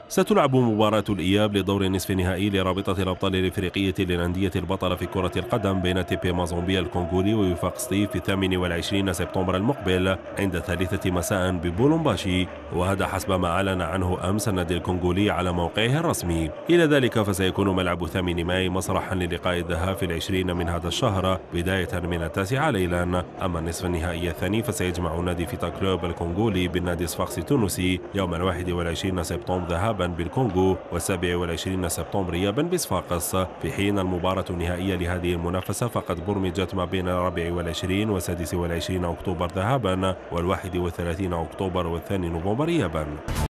ستلعب مباراة الإياب لدور النصف النهائي لرابطة الأبطال الإفريقية للأندية البطلة في كرة القدم بين تيبي مازومبيا الكونغولي ووفاق سطيف في 28 سبتمبر المقبل عند 3 مساء ببولومباشي، وهذا حسب ما أعلن عنه أمس النادي الكونغولي على موقعه الرسمي. إلى ذلك فسيكون ملعب 8 ماي مسرحا للقاء الذهاب في 20 من هذا الشهر بداية من 9 ليلا. أما النصف النهائي الثاني فسيجمع نادي فيتا كلوب الكونغولي بالنادي صفاقسي التونسي يوم 21 سبتمبر ذهابا بالكونغو و27 سبتمبر إيابا بصفاقس، في حين المباراة النهائية لهذه المنافسة فقد برمجت ما بين 24 و26 أكتوبر ذهابا و31 أكتوبر و2 نوفمبر إيابا.